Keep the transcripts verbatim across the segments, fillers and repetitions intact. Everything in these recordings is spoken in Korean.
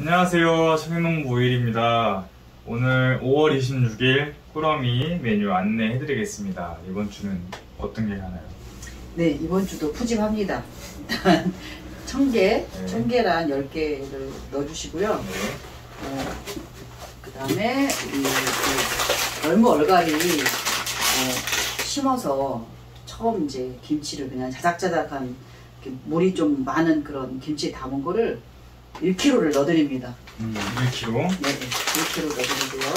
안녕하세요. 청양농부 오일입니다. 오늘 오월 이십육일 꾸러미 메뉴 안내해드리겠습니다. 이번 주는 어떤 게 하나요? 네, 이번 주도 푸짐합니다. 일단 청개, 네. 청계란 열 개를 넣어주시고요. 네. 어, 그 다음에 이 그 열무 얼갈이 어, 심어서 처음 이제 김치를 그냥 자작자작한 물이 좀 많은 그런 김치 담은 거를 일 킬로그램를 넣어드립니다. 음, 일 킬로그램? 네, 일 킬로그램 넣어드리고요.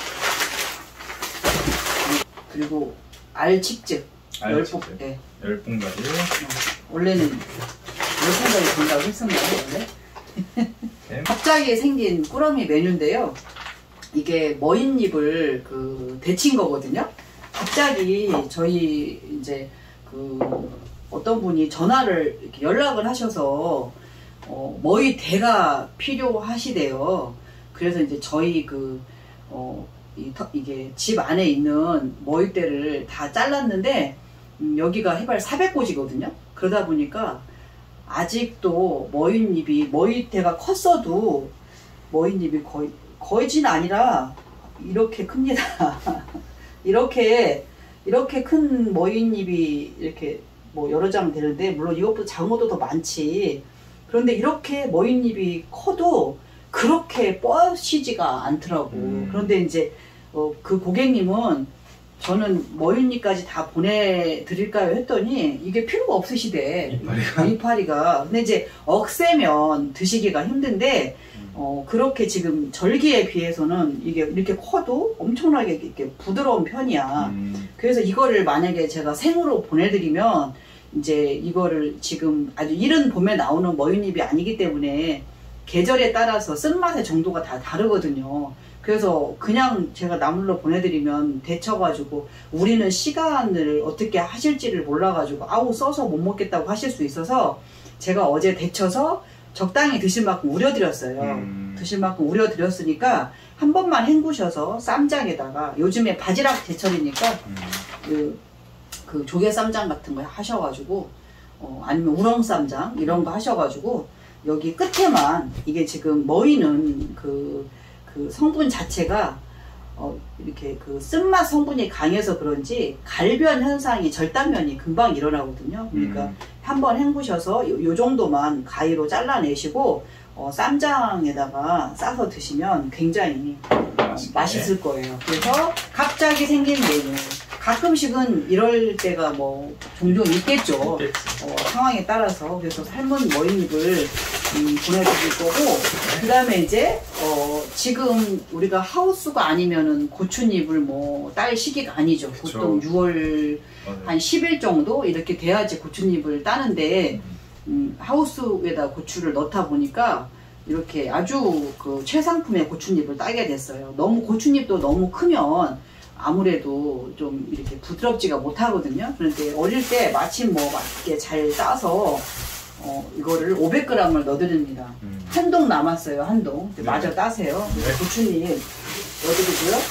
그리고 알칡즙 열 봉, 네. 열 봉다리. 어, 원래는 열 봉다리 된다고 했었나요, 원래? 네. 갑자기 생긴 꾸러미 메뉴인데요. 이게 머잇잎을 그 데친 거거든요. 갑자기 저희 이제 그 어떤 분이 전화를 이렇게 연락을 하셔서 어, 머위대가 필요하시대요. 그래서 이제 저희 그, 어, 이, 이게 집 안에 있는 머위대를 다 잘랐는데, 음, 여기가 해발 사백 고지거든요. 그러다 보니까 아직도 머윗잎이, 머위대가 컸어도 머윗잎이 거의, 거의는 아니라 이렇게 큽니다. 이렇게, 이렇게 큰 머윗잎이 이렇게 뭐 여러 장 되는데, 물론 이것보다 작은 것도 더 많지. 그런데 이렇게 머윗잎이 커도 그렇게 뻗시지가 않더라고. 음. 그런데 이제 어, 그 고객님은 저는 머윗잎까지 다 보내드릴까요 했더니 이게 필요가 없으시대. 이파리가. 이파리가. 근데 이제 억세면 드시기가 힘든데 어, 그렇게 지금 절기에 비해서는 이게 이렇게 커도 엄청나게 이렇게 부드러운 편이야. 음. 그래서 이거를 만약에 제가 생으로 보내드리면 이제 이거를 지금 아주 이른 봄에 나오는 머윗잎이 아니기 때문에 계절에 따라서 쓴맛의 정도가 다 다르거든요. 그래서 그냥 제가 나물로 보내드리면 데쳐가지고 우리는 시간을 어떻게 하실지를 몰라가지고 아우 써서 못 먹겠다고 하실 수 있어서 제가 어제 데쳐서 적당히 드실 만큼 우려드렸어요. 음. 드실 만큼 우려드렸으니까 한 번만 헹구셔서 쌈장에다가 요즘에 바지락 제철이니까 음. 그 그 조개 쌈장 같은 거 하셔가지고 어, 아니면 우렁 쌈장 이런 거 하셔가지고 여기 끝에만 이게 지금 머위는 그, 그 성분 자체가 어, 이렇게 그 쓴맛 성분이 강해서 그런지 갈변 현상이 절단면이 금방 일어나거든요. 그러니까 음. 한번 헹구셔서 요, 요 정도만 가위로 잘라내시고 어, 쌈장에다가 싸서 드시면 굉장히 어, 맛있을 거예요. 그래서 갑자기 생긴 메뉴. 가끔씩은 이럴 때가 뭐 종종 있겠죠. 어, 상황에 따라서. 그래서 삶은 머윗잎을 음, 보내드릴 거고, 그 다음에 이제 어, 지금 우리가 하우스가 아니면은 고추잎을 뭐 딸 시기가 아니죠. 그쵸. 보통 유월 맞아요. 한 십 일 정도 이렇게 돼야지 고추잎을 따는데 음, 하우스에다 고추를 넣다 보니까 이렇게 아주 그 최상품의 고추잎을 따게 됐어요. 너무 고추잎도 너무 크면 아무래도 좀 이렇게 부드럽지가 못하거든요. 그런데 어릴 때 마침 뭐 맛있게 잘 따서 어, 이거를 오백 그램을 넣어드립니다. 음. 한 동 남았어요, 한 동. 네. 마저 따세요. 네. 고추잎 넣어드리고요.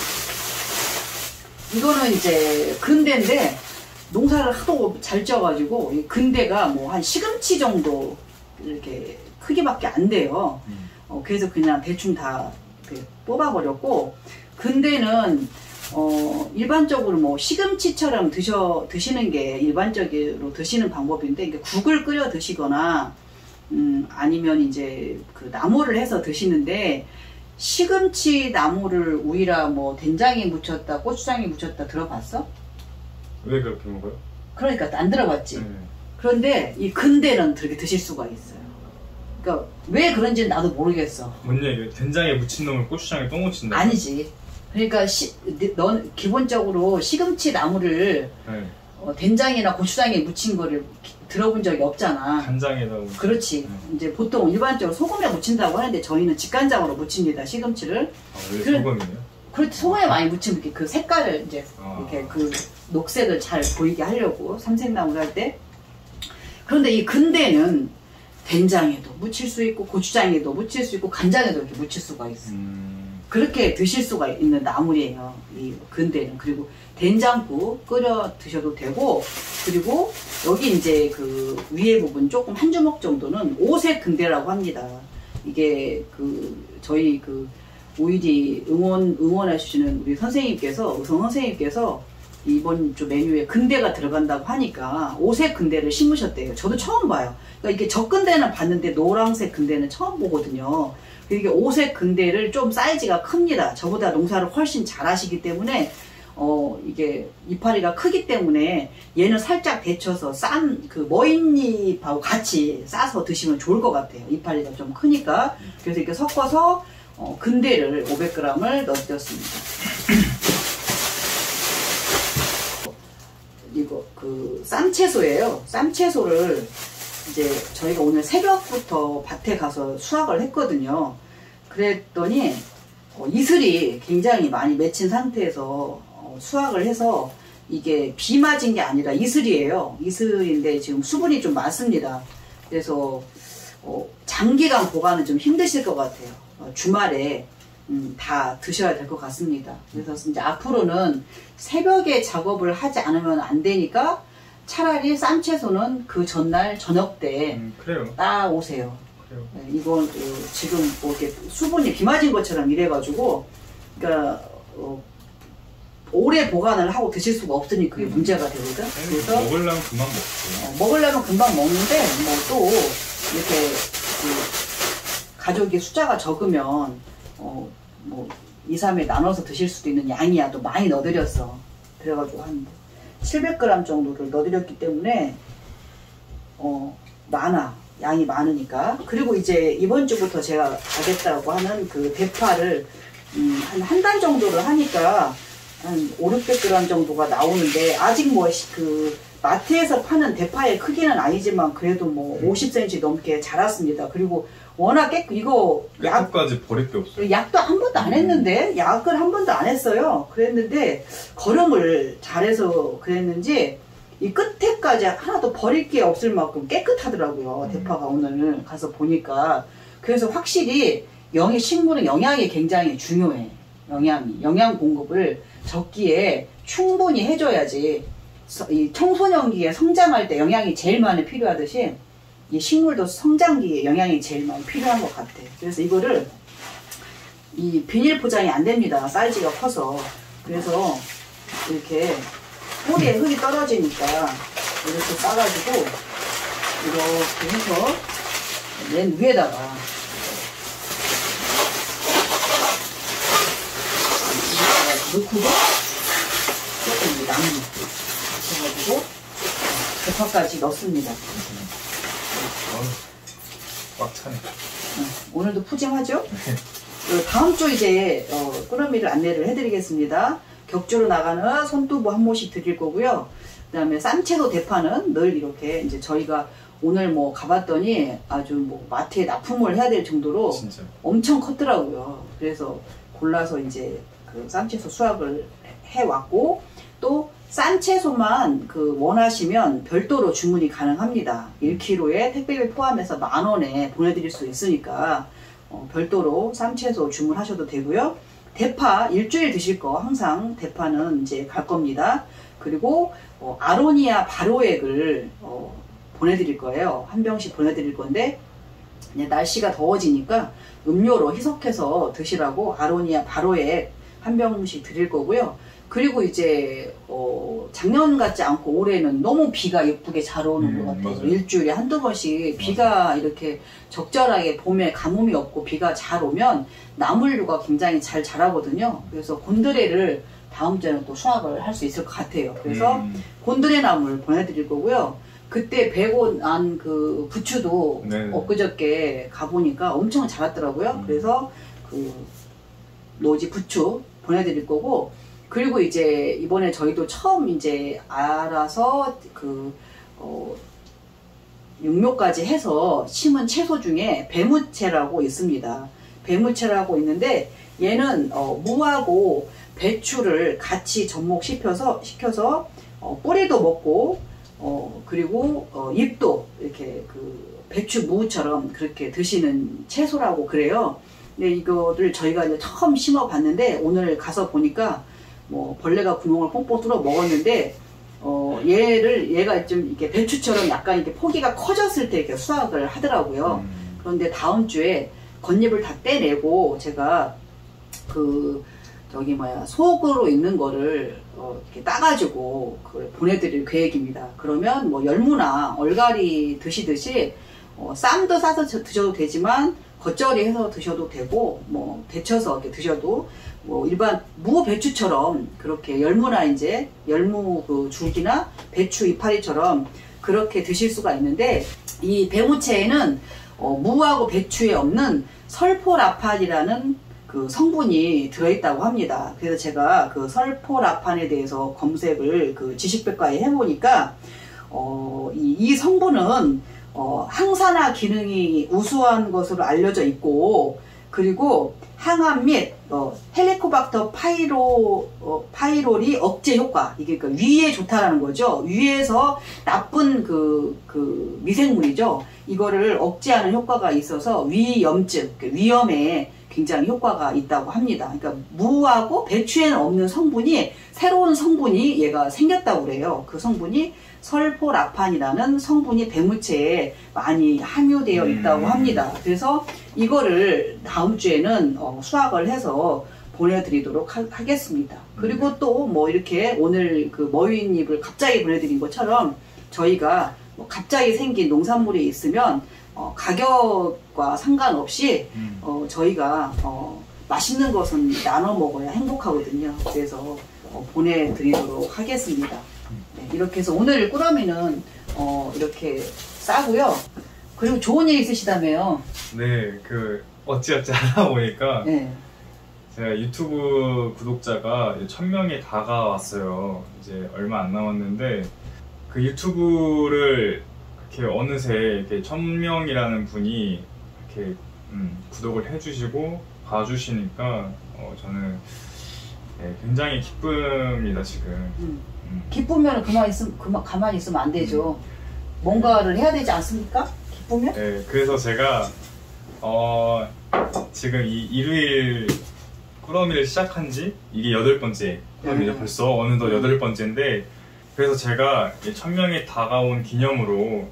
이거는 이제 근대인데 농사를 하도 잘 쪄가지고 이 근대가 뭐 한 시금치 정도 이렇게 크기밖에 안 돼요. 음. 어, 그래서 그냥 대충 다 뽑아버렸고, 근대는 어, 일반적으로 뭐 시금치처럼 드셔, 드시는 게 일반적으로 드시는 방법인데, 이게 국을 끓여 드시거나, 음, 아니면 이제 그 나물을 해서 드시는데, 시금치 나물을 우리라 뭐 된장에 묻혔다, 고추장에 묻혔다 들어봤어? 왜 그렇게 먹어요? 그러니까 안 들어봤지. 네. 그런데 이 근대는 그렇게 드실 수가 있어요. 그러니까 왜 그런지는 나도 모르겠어. 뭔 얘기예요? 된장에 묻힌 놈을 고추장에 또 묻힌다? 아니지. 그러니까 시, 넌 기본적으로 시금치 나물을 네. 어, 된장이나 고추장에 묻힌 거를 기, 들어본 적이 없잖아. 간장에다 묻힌. 그렇지. 네. 이제 보통 일반적으로 소금에 묻힌다고 하는데 저희는 직간장으로 묻힙니다, 시금치를. 아, 왜 소금이네요? 그렇지. 소금에 많이 묻히면 이렇게 그 색깔을 이제 아. 이렇게 그 녹색을 잘 보이게 하려고 삼색나물 할 때. 그런데 이 근대는 된장에도 묻힐 수 있고 고추장에도 묻힐 수 있고 간장에도 이렇게 묻힐 수가 있어. 음. 그렇게 드실 수가 있는 나물이에요, 이 근대는. 그리고 된장국 끓여 드셔도 되고, 그리고 여기 이제 그 위에 부분 조금 한 주먹 정도는 오색 근대라고 합니다. 이게 그 저희 그 오일이 응원 응원해 주시는 우리 선생님께서 의성 선생님께서 이번 주 메뉴에 근대가 들어간다고 하니까 오색 근대를 심으셨대요. 저도 처음 봐요. 그러니까 이게 적근대는 봤는데 노란색 근대는 처음 보거든요. 이게 오색 근대를 좀 사이즈가 큽니다. 저보다 농사를 훨씬 잘 하시기 때문에 어 이게 이파리가 크기 때문에 얘는 살짝 데쳐서 싼 그 머잇잎하고 같이 싸서 드시면 좋을 것 같아요. 이파리가 좀 크니까. 그래서 이렇게 섞어서 어 근대를 오백 그램을 넣어드렸습니다. 이거 그 쌈채소예요. 쌈채소를 이제 저희가 오늘 새벽부터 밭에 가서 수확을 했거든요. 그랬더니 어, 이슬이 굉장히 많이 맺힌 상태에서 어, 수확을 해서 이게 비 맞은 게 아니라 이슬이에요. 이슬인데 지금 수분이 좀 많습니다. 그래서 어, 장기간 보관은 좀 힘드실 것 같아요. 어, 주말에 음, 다 드셔야 될 것 같습니다. 그래서 이제 앞으로는 새벽에 작업을 하지 않으면 안 되니까 차라리 쌈채소는 그 전날 저녁 때 음, 그래요. 따오세요. 그래요. 네, 이건 어, 지금 뭐 이렇게 수분이 비 맞은 것처럼 이래가지고, 그러니까 어, 오래 보관을 하고 드실 수가 없으니 그게 음. 문제가 되거든. 그래서 먹으려면 금방 먹죠. 어, 먹으려면 금방 먹는데 뭐 또 이렇게 그 가족이 숫자가 적으면 어, 뭐 이, 삼 회 나눠서 드실 수도 있는 양이야. 또 많이 넣어드렸어. 그래가지고 한 칠백 그램 정도를 넣어드렸기 때문에 어 많아. 양이 많으니까. 그리고 이제 이번 주부터 제가 가겠다고 하는 그 대파를 음, 한 한 달 정도를 하니까 한 오륙백 그램 정도가 나오는데, 아직 뭐 그 마트에서 파는 대파의 크기는 아니지만 그래도 뭐 음. 오십 센티미터 넘게 자랐습니다. 그리고 워낙 깨 이거 약 약까지 버릴 게 없어요. 약도 한 번도 안 했는데, 약을 한 번도 안 했어요. 그랬는데 거름을 잘해서 그랬는지 이 끝에까지 하나도 버릴 게 없을 만큼 깨끗하더라고요. 음. 대파가 오늘 가서 보니까. 그래서 확실히 영양, 식물은 영양이 굉장히 중요해. 영양이. 영양 공급을 적기에 충분히 해줘야지 이 청소년기에 성장할 때 영양이 제일 많이 필요하듯이 이 식물도 성장기에 영양이 제일 많이 필요한 것 같아. 그래서 이거를 이 비닐 포장이 안 됩니다. 사이즈가 커서. 그래서 이렇게 뿌리에 흙이 떨어지니까 이렇게 싸가지고 이렇게 해서 맨 위에다가 넣고도 조금 나무 해가지고 대파까지 넣습니다. 꽉 차네. 응, 오늘도 푸짐하죠? 그 다음 주 이제 어, 꾸러미를 안내를 해드리겠습니다. 격주로 나가는 손두부 한 모씩 드릴 거고요. 그 다음에 쌈채소 대파는 늘 이렇게 이제 저희가 오늘 뭐 가봤더니 아주 뭐 마트에 납품을 해야 될 정도로 진짜. 엄청 컸더라고요. 그래서 골라서 이제 그 쌈채소 수확을 해왔고, 또 쌈채소만 그 원하시면 별도로 주문이 가능합니다. 일 킬로그램에 택배비 포함해서 만 원에 보내드릴 수 있으니까 어, 별도로 쌈채소 주문하셔도 되고요. 대파 일주일 드실 거 항상 대파는 이제 갈 겁니다. 그리고 어, 아로니아 바로액을 어, 보내드릴 거예요. 한 병씩 보내드릴 건데, 이제 날씨가 더워지니까 음료로 희석해서 드시라고 아로니아 바로액 한 병씩 드릴 거고요. 그리고 이제 어, 작년 같지 않고 올해는 너무 비가 예쁘게 잘 오는 음, 것 같아요. 맞아요. 일주일에 한두 번씩 비가 이렇게 적절하게 봄에 가뭄이 없고 비가 잘 오면 나물류가 굉장히 잘 자라거든요. 그래서 곤드레를 다음 주에는 또 수확을 할 수 있을 것 같아요. 그래서 음. 곤드레 나물 보내드릴 거고요. 그때 베고 난 그 부추도 네네. 엊그저께 가보니까 엄청 자랐더라고요. 음. 그래서 그 노지 부추 보내드릴 거고, 그리고 이제 이번에 저희도 처음 이제 알아서 그 어, 육묘까지 해서 심은 채소 중에 배무채라고 있습니다. 배무채라고 있는데 얘는 어, 무하고 배추를 같이 접목시켜서 시켜서 어, 뿌리도 먹고 어, 그리고 어, 잎도 이렇게 그 배추 무처럼 그렇게 드시는 채소라고 그래요. 근데 이거를 저희가 이제 처음 심어 봤는데 오늘 가서 보니까 뭐 벌레가 구멍을 뽕뽕 뚫어 먹었는데 어 얘를 얘가 좀 이렇게 배추처럼 약간 이렇게 포기가 커졌을 때 이렇게 수확을 하더라고요. 음. 그런데 다음 주에 겉잎을 다 떼내고 제가 그 저기 뭐야 속으로 있는 거를 어, 이렇게 따가지고 그걸 보내드릴 계획입니다. 그러면 뭐 열무나 얼갈이 드시듯이 어, 쌈도 싸서 드셔도 되지만 겉절이 해서 드셔도 되고 뭐 데쳐서 이렇게 드셔도 뭐 일반 무 배추처럼 그렇게 열무나 이제 열무 그 줄기나 배추 이파리처럼 그렇게 드실 수가 있는데 이 배무채에는 어, 무하고 배추에 없는 설포라판이라는 그 성분이 들어있다고 합니다. 그래서 제가 그 설포라판에 대해서 검색을 그 지식백과에 해보니까 어, 이, 이 성분은 어, 항산화 기능이 우수한 것으로 알려져 있고 그리고 항암 및 어, 헬리코박터 파이로, 어, 파이로리 억제 효과 이게 그 위에 좋다라는 거죠. 위에서 나쁜 그, 그 미생물이죠. 이거를 억제하는 효과가 있어서 위염증, 위염에 굉장히 효과가 있다고 합니다. 그러니까 무하고 배추에는 없는 성분이 새로운 성분이 얘가 생겼다고 그래요. 그 성분이 설포라판이라는 성분이 배무채에 많이 함유되어 있다고 합니다. 그래서 이거를 다음 주에는 어, 수확을 해서 보내드리도록 하, 하겠습니다. 그리고 또 뭐 이렇게 오늘 그 머위잎을 갑자기 보내드린 것처럼 저희가 뭐 갑자기 생긴 농산물이 있으면 어, 가격과 상관없이 음. 어, 저희가 어, 맛있는 것은 나눠 먹어야 행복하거든요. 그래서 어, 보내드리도록 하겠습니다. 네, 이렇게 해서 오늘 꾸러미는 어, 이렇게 싸고요. 그리고 좋은 일 있으시다며요. 네, 그 어찌어찌 하다 보니까 네. 제가 유튜브 구독자가 천 명이 다가왔어요. 이제 얼마 안 남았는데 그 유튜브를 이렇게 어느새 이렇게 천 명이라는 분이 이렇게 음, 구독을 해주시고 봐주시니까 어, 저는 네, 굉장히 기쁩니다 지금. 음. 음. 기쁘면 그만 있으면 그만 가만히 있으면 안 되죠. 뭔가를 해야 되지 않습니까? 기쁘면? 네, 그래서 제가 어, 지금 이 일요일 꾸러미를 시작한 지 이게 여덟 번째 꾸러미죠. 음. 벌써 어느덧 여덟 번째인데 그래서 제가 천 명이 다가온 기념으로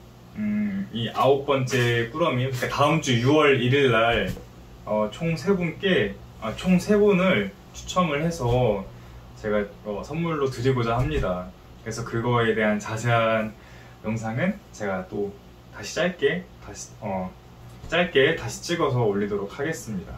음, 이 아홉 번째 꾸러미, 그러니까 다음 주 유월 일일 날 어, 총 세 분께 아, 총 세 분을 추첨을 해서 제가 어, 선물로 드리고자 합니다. 그래서 그거에 대한 자세한 영상은 제가 또 다시 짧게 다시 어, 짧게 다시 찍어서 올리도록 하겠습니다.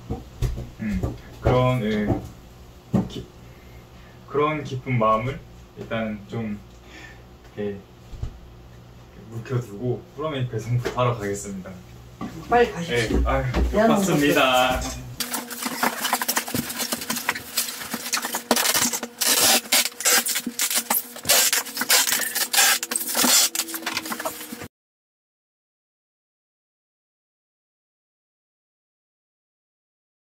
음, 그런 음, 기, 그런 기쁜 마음을 일단 좀 예, 묵혀두고 꾸러미 배송부터 하러 가겠습니다. 빨리 가십시오. 예, 아유, 미안한 고맙습니다.